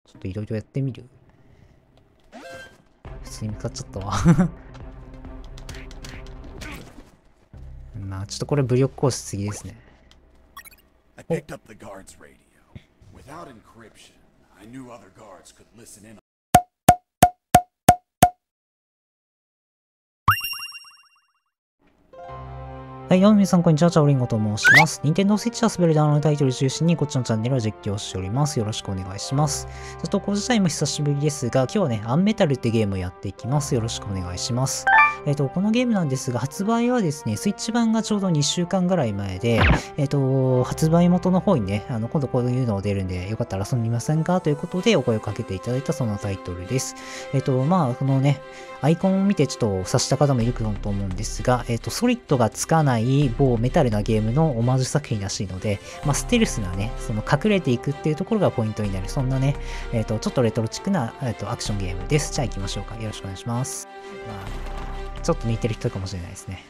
ちょっといろいろやってみる。普通に向かっちゃったわ。まあちょっとこれ武力行使すぎですね。 I picked up the guard's radio. Without encryption, I knew other guards could listen in. はい、どうも皆さん、こんにちは。チャオリンゴと申します。任天堂スイッチで遊べるダウンロードタイトル中心に、こっちのチャンネルは実況しております。よろしくお願いします。投稿自体も久しぶりですが、今日はね、アンメタルってゲームをやっていきます。よろしくお願いします。このゲームなんですが、発売はですね、スイッチ版がちょうど2週間ぐらい前で、発売元の方にね、今度こういうの出るんで、よかったら遊びませんかということでお声をかけていただいたそのタイトルです。まあ、このね、アイコンを見てちょっと察した方もいるかと思うんですが、ソリッドがつかない某メタルなゲームのオマージュ作品らしいので、まあ、ステルスなね、その隠れていくっていうところがポイントになる、そんなね、ちょっとレトロチックな、アクションゲームです。じゃあ行きましょうか。よろしくお願いします。まあ、ちょっと似てる人かもしれないですね。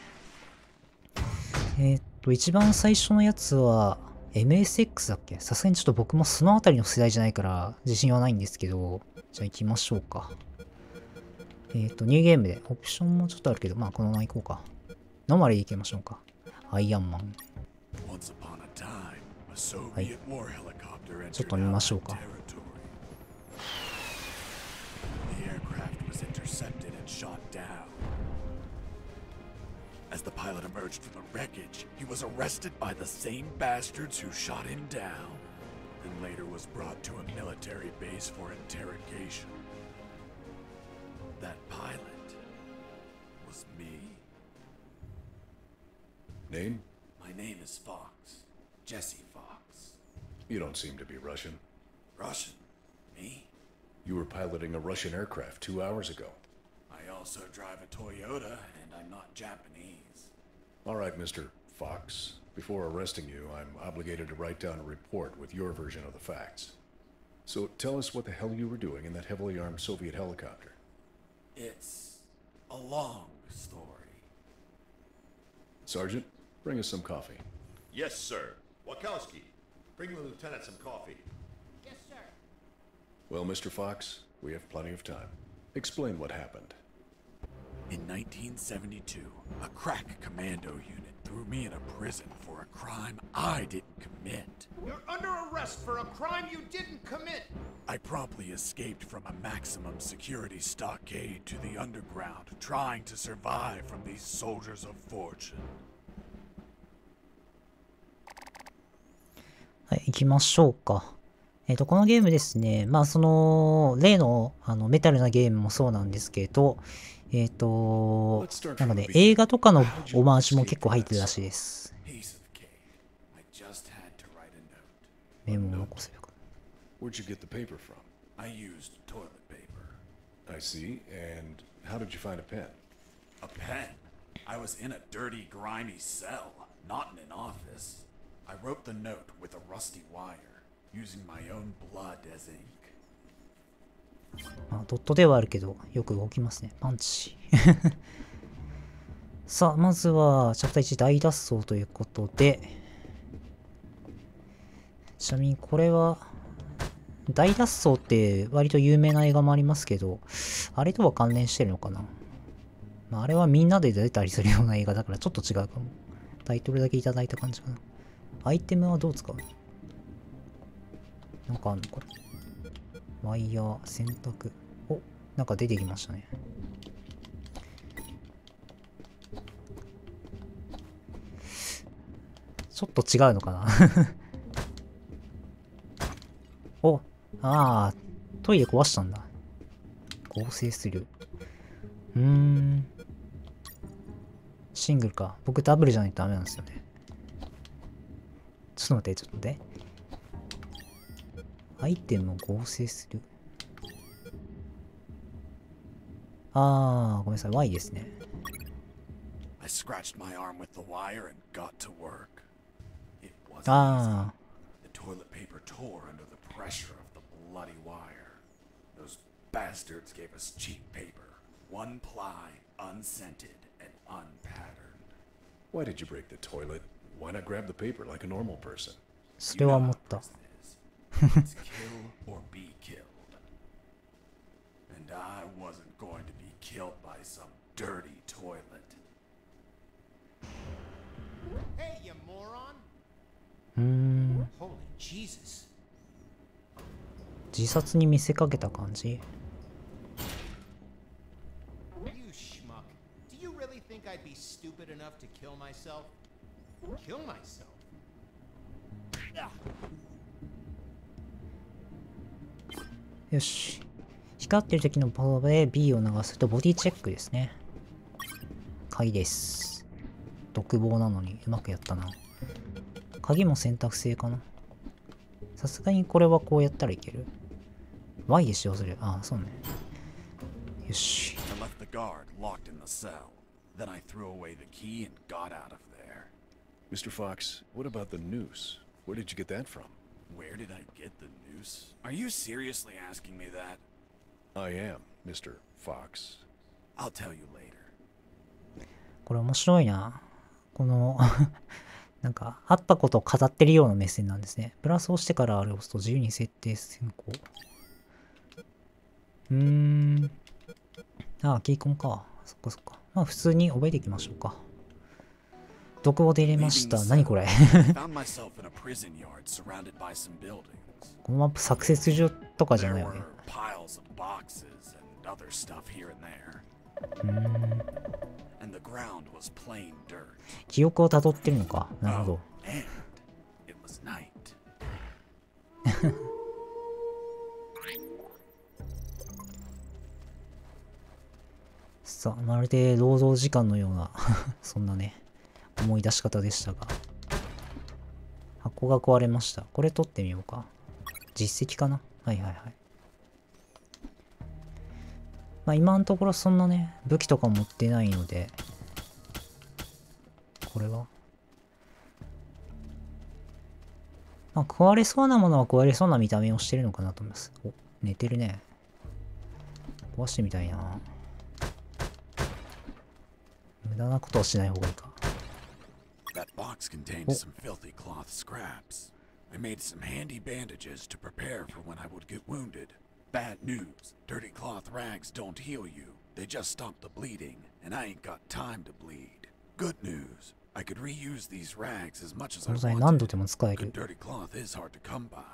一番最初のやつは、MSX だっけ？さすがにちょっと僕もそのあたりの世代じゃないから自信はないんですけど、じゃあ行きましょうか。ニューゲームで、オプションもちょっとあるけど、まあこのまま行こうか。ノーマルで行きましょうか。アイアンマン。はい。ちょっと見ましょうか。 As the pilot emerged from the wreckage, he was arrested by the same bastards who shot him down, and later was brought to a military base for interrogation. That pilot was me. Name? My name is Fox. Jesse Fox. You don't seem to be Russian. Russian? Me? You were piloting a Russian aircraft 2 hours ago. I also drive a Toyota, and I'm not Japanese. All right, Mr. Fox. Before arresting you, I'm obligated to write down a report with your version of the facts. So tell us what the hell you were doing in that heavily armed Soviet helicopter. It's a long story. Sergeant, bring us some coffee. Yes, sir. Wachowski, bring the lieutenant some coffee. Yes, sir. Well, Mr. Fox, we have plenty of time. Explain what happened. In 1972, a crack commando unit threw me in a prison for a crime I didn't commit. You're under arrest for a crime you didn't commit. I promptly escaped from a maximum security stockade to the underground, trying to survive from these soldiers of fortune. はい、行きましょうか。このゲームですね、まあその、例の、メタルなゲームもそうなんですけど、なんかね、映画とかのオマージュも結構入ってるらしいです。メモを残せばよかった。 Where'd you get the paper from? I used toilet paper. I see. And how did you find a pen? A pen? I was in a dirty, grimy cell, not in an office. I wrote the note with a rusty wire, using my own blood as ink. まあ、ドットではあるけど、よく動きますね。パンチ。さあ、まずは、チャプター1大脱走ということで、ちなみにこれは、大脱走って割と有名な映画もありますけど、あれとは関連してるのかな。まあ、あれはみんなで出たりするような映画だからちょっと違うかも。タイトルだけいただいた感じかな。アイテムはどう使う？なんかあんのこれ。ワイヤー、選択。お、なんか出てきましたね。ちょっと違うのかな。お、ああ、トイレ壊したんだ。合成する。シングルか。僕ダブルじゃないとダメなんですよね。ちょっと待って、ちょっと待って。アイテムを合成する。あー、ごめんなさい。Y ですね。 I scratched my arm with the wire and got to work. It wasn't Ah. easy. The toilet paper tore under the pressure of the bloody wire. Those bastards gave us cheap paper. One ply, unscented, and unpatterned. Why did you break the toilet? Why not grab the paper like a normal person? それは思った。 It's kill or be killed. wasn't going to be killed by some dirty toilet. Hey, you moron! うーん。 Holy Jesus. 自殺に見せかけた感じ。 You schmuck. Do you really think I'd be stupid enough to kill myself? Kill myself? よし。光ってる時のパワーで B を流すとボディチェックですね。鍵です。独房なのにうまくやったな。鍵も選択制かな。さすがにこれはこうやったらいける。Y で使用する。ああ、そうね。よし。 I left the guard locked in the cell. Then I threw away the key and got out of there. Mr. Fox, what about the noose? Where did you get that from? Where did I get the noose? Are you seriously asking me that? I am, Mr. Fox. I'll tell you later. これ面白いな。このなんか、あったことを語ってるような目線なんですね。プラスをしてからあれを押すと自由に設定変更。ああ、キーコンか。そっかそっか。まあ普通に覚えていきましょうか。独房で入れました。何これ Found myself in a prison yard surrounded by some buildings. このマップ作成所とかじゃ There ないよね。 were piles of boxes and other stuff here and there. And the ground was plain dirt. 記憶をたどってるのか。なるほど。 And it was night. さあ、まるで労働時間のようなそんなね、思い出し方でしたが。箱が壊れました。これ取ってみようか。実績かな。はいはいはい。まあ今のところそんなね、武器とか持ってないので、これはまあ壊れそうなものは壊れそうな見た目をしてるのかなと思います。お、寝てるね。壊してみたいな。無駄なことはしない方がいいか。 That box contained some filthy cloth scraps. I made some handy bandages to prepare for when I would get wounded. Bad news. Dirty cloth rags don't heal you. They just stop the bleeding, and I ain't got time to bleed. Good news. I could reuse these rags as much as こ I の際何度 wanted. でも使え Good る。 dirty cloth is hard to come by.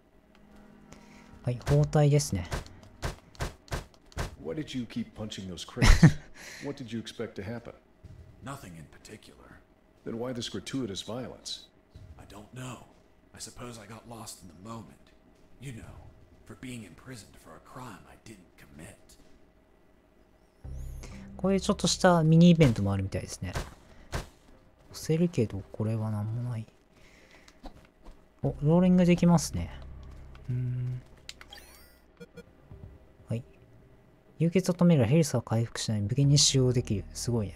はい、包帯ですね。 Why did you keep punching those crates? What did you expect to happen? Nothing in particular. Then why this gratuitous violence? I don't know. I suppose I got lost in the moment. You know, for being imprisoned for a crime I didn't commit. こういうちょっとしたミニイベントもあるみたいですね。押せるけど、これはなんもない。お、ローリングできますね。はい。流血を止めるヘルスは回復しない。無限に使用できる。すごいね。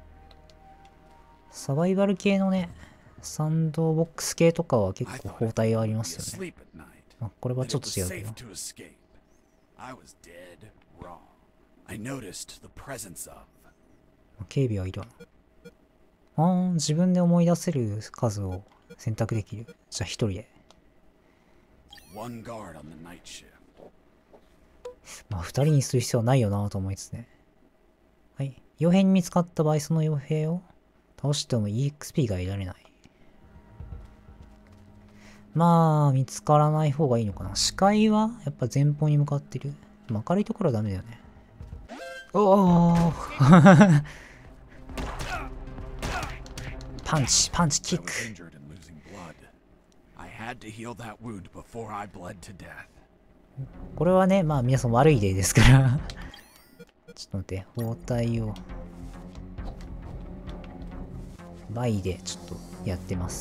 サバイバル系のね、サンドボックス系とかは結構包帯がありますよね。 Asleep at night. まあ、これは That ちょっ it と違 was うけど safe。to escape. I was dead wrong. I noticed the presence of 警備はいるわ。あー、自分で思い出せる数を選択できる。じゃあ一人で。 one guard on the night shift. まあ二人にする必要はないよなと思いつつね。はい。傭兵に見つかった場合、その傭兵を倒しても EXP が得られない。まあ、見つからない方がいいのかな。視界はやっぱ前方に向かってる。明るいところはダメだよね。おおパンチ、パンチ、キ I ッ was ク。 injured and losing blood. I had to heal that wound before I bled to death. これはね、まあ皆さん悪い例ですから。ちょっと待って、包帯を。バイでちょっとやってます。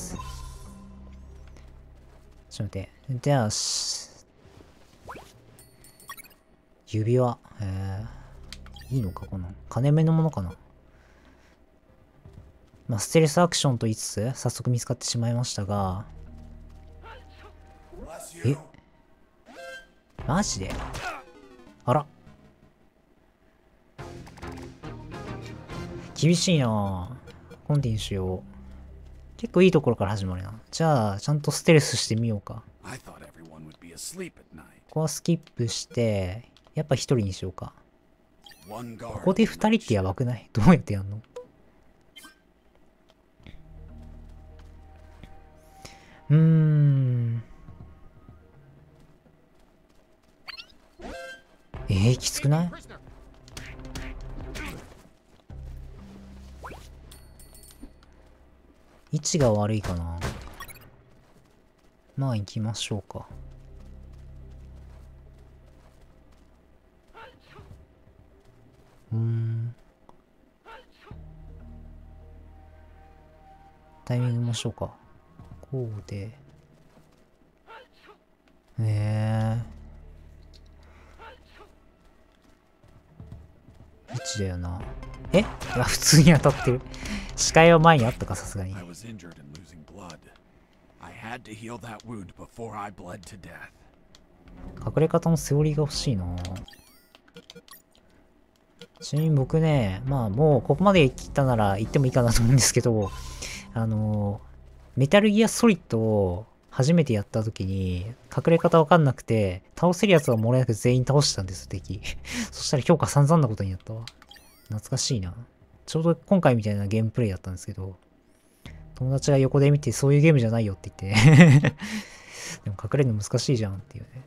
ちょっと待って。じゃあ、指輪。いいのかこの。金目のものかな。まあ、ステルスアクションと言いつつ、早速見つかってしまいましたが。え、マジであら。厳しいなぁ。コンティニューしよう。結構いいところから始まるな。じゃあ、ちゃんとステルスしてみようか。 I thought everyone would be asleep at night. ここはスキップして、やっぱ一人にしようか。 one こ guard. こで2人ってやばくない？どうやってやんの？きつくない？位置が悪いかな。まあ行きましょうか。タイミング見ましょうか。こうで。位置だよな。いや、普通に当たってる。視界は前にあったか、さすがに。 I was injured and losing blood. I had to heal that wound before I bled to death. 隠れ方のセオリーが欲しいな。ちなみに僕ね、まあもうここまで来たなら行ってもいいかなと思うんですけど、メタルギアソリッドを初めてやった時に隠れ方わかんなくて、倒せるやつは漏れなく全員倒したんですよ、敵。そしたら評価散々なことになったわ。懐かしいな。ちょうど今回みたいなゲームプレイだったんですけど、友達が横で見てそういうゲームじゃないよって言ってでも隠れるの難しいじゃんっていうね。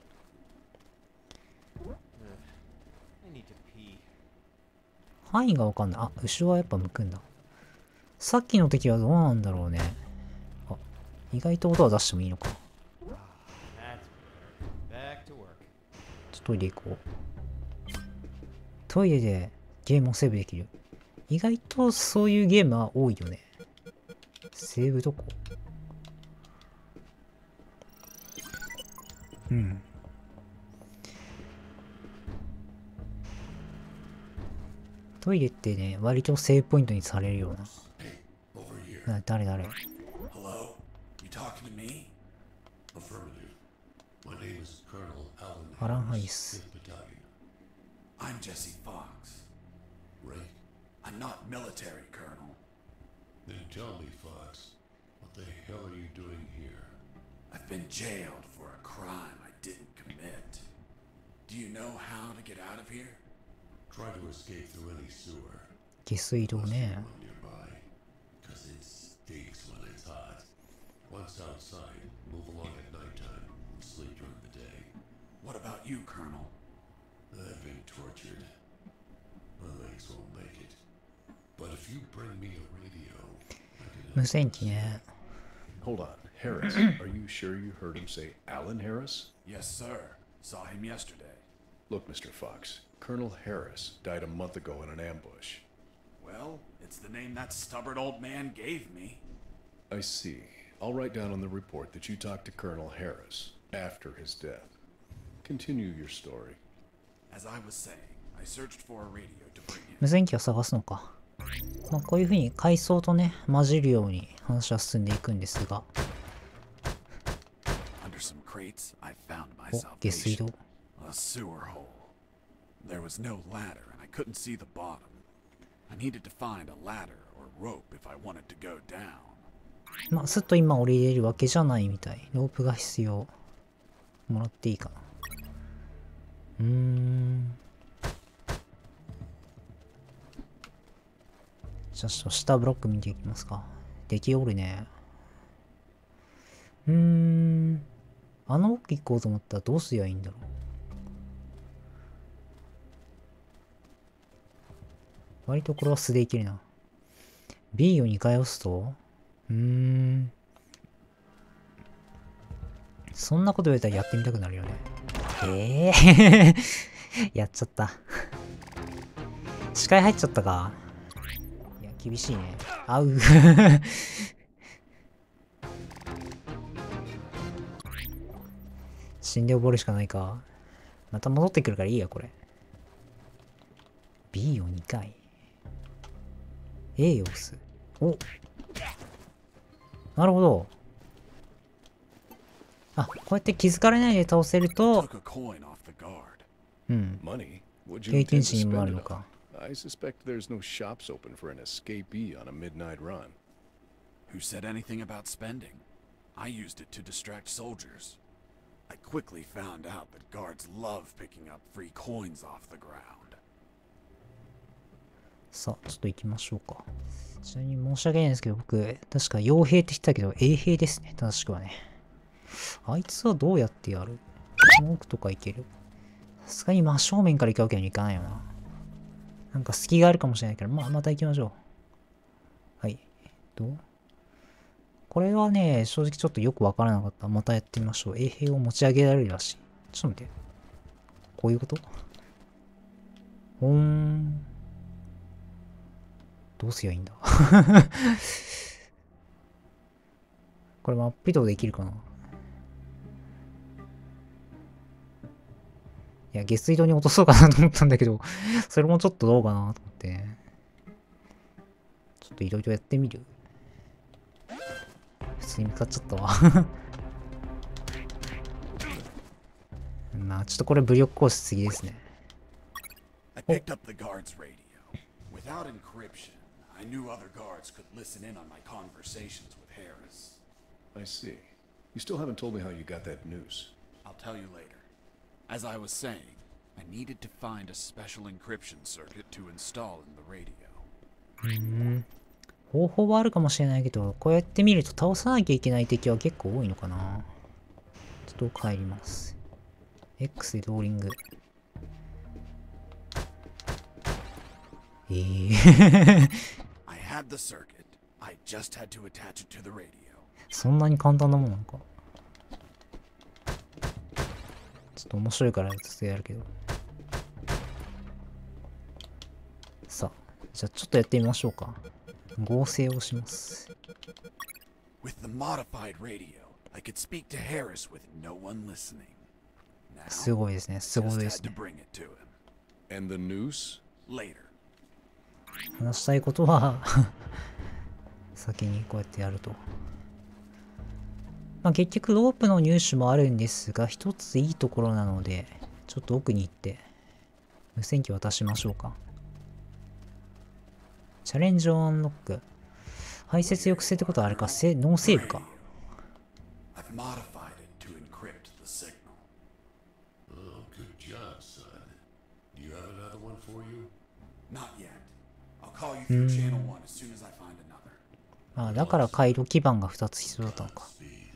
範囲がわかんない。あ、後ろはやっぱ向くんだ。さっきの時はどうなんだろうね。あ、意外と音は出してもいいのか。ちょっとトイレ行こう。トイレでゲームをセーブできる。意外とそういうゲームは多いよね。セーブどこ？トイレってね、割とセーブポイントにされるような。誰？ Hello? You talking to me? Affirmative. My name is Colonel Alan アラン・ハリス。 I'm Jesse Fox. Right? I'm not military, Colonel. Then tell me, Fox, what the hell are you doing here? I've been jailed for a crime I didn't commit. Do you know how to get out of here? Try to escape through any sewer. 下水道ね。 Nearby. Cause it stinks when it's hot. Once outside, move along at nighttime and sleep during the day. What about you, Colonel? I've been tortured. My legs won't make it. But if you bring me a radio, I can 無線機ね。 Hold on. Harris, are you sure you heard him say Alan Harris? Yes, sir. Saw him yesterday. Look, Mr. Fox, Colonel Harris died a month ago in an ambush. Well, it's the name that stubborn old man gave me. I see. I'll write down on the report that you talked to Colonel Harris after his death. Continue your story. As I was saying, I searched for a radio to bring him. 無線機を探すのか。まあこういう風に階層とね、混じるように話は進んでいくんですが。 Under some crates, I found お、 my 下水 salvation. 道。 A sewer hole. There was no ladder, and I couldn't see the bottom. I needed to find a ladder or rope if I wanted to go down. まあ、すっと今降りれるわけじゃないみたい。ロープが必要。もらっていいかな。じゃあ、ちょっと下ブロック見ていきますか。出来おるね。あの奥行こうと思ったらどうすりゃいいんだろう。割とこれは素でいけるな。B を2回押すとそんなこと言われたらやってみたくなるよね。やっちゃった。視界入っちゃったか。いや、厳しいね。あう。死んで溺るしかないか。また戻ってくるからいいや、これ。B を2回。A を押す。お、なるほど。あ、こうやって気づかれないで倒せると、 Took a coin off the guard. Money? Would you 経 intend 験 to 値にもあ spend る it のか。 on? I suspect there's no shops open for an escapee on a midnight run. Who said anything about spending? I used it to distract soldiers. I quickly found out that guards love picking up free coins off the ground. さあ、ちょっと行きましょうか。ちなみに申し訳ないんですけど、僕、確か傭兵って言ってたけど、衛兵ですね。正しくはね。あいつはどうやってやる？この奥とか行ける？さすがに真正面から行くわけにはいかないよな。なんか隙があるかもしれないけど、また行きましょう。はい。これはね、正直ちょっとよくわからなかった。またやってみましょう。衛兵を持ち上げられるらしい。ちょっと待って。こういうこと？どうすりゃいいんだこれマップ移動できるかな？いや、下水道に落とそうかなと思ったんだけど、それもちょっとどうかなと思って。ちょっといろいろやってみる？普通に向かっちゃったわちょっとこれ武力行使すぎですね。 I picked up the guard's radio. Without encryption, I knew other guards could listen in on my conversations with Harris. I see. You still haven't told me how you got that news. I'll tell you later. As I was saying, I needed to find a special encryption circuit to install in the radio. 方法はあるかもしれないけど、こうやって見ると倒さなきゃいけない敵は結構多いのかな。ちょっと帰ります。X でローリング。 I had the circuit. I just had to attach it to the radio. そんなに簡単なものなのか。ちょっと面白いからずっとやるけど。さあ、じゃあちょっとやってみましょうか。合成をします。 With the modified radio, I could speak to Harris with no one listening. すごいですね。すごい Just で had す to ね。 bring it to him. And the noose? Later. 話したいことは先にこうやってやると。結局ロープの入手もあるんですが、一ついいところなので、ちょっと奥に行って、無線機渡しましょうか。チャレンジをアンロック。排泄抑制ってことはあれか、ノーセーブか。 I've modified it to encrypt the signal. Oh, good job, son. Do you have another one for you? Not yet. I'll call you through channel 1 as soon as I find another. だから回路基板が2つ必要だったのか。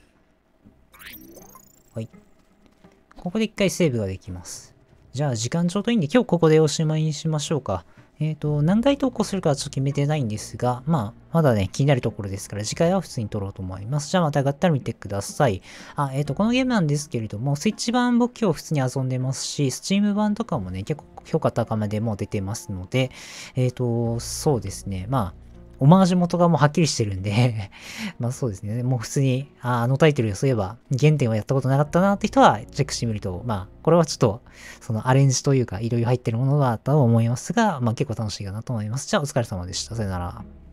はい。ここで一回セーブができます。じゃあ時間ちょうどいいんで今日ここでおしまいにしましょうか。何回投稿するかはちょっと決めてないんですが、まだね、気になるところですから、次回は普通に撮ろうと思います。じゃあまたがったら見てください。このゲームなんですけれども、スイッチ版僕今日普通に遊んでますし、スチーム版とかもね、結構評価高めでもう出てますので、そうですね、オマージュ元がもうはっきりしてるんでそうですね。もう普通に、あのタイトルそういえば原点をやったことなかったなって人はチェックしてみると、これはちょっと、そのアレンジというか、いろいろ入ってるものがあったと思いますが、結構楽しいかなと思います。じゃあお疲れ様でした。さよなら。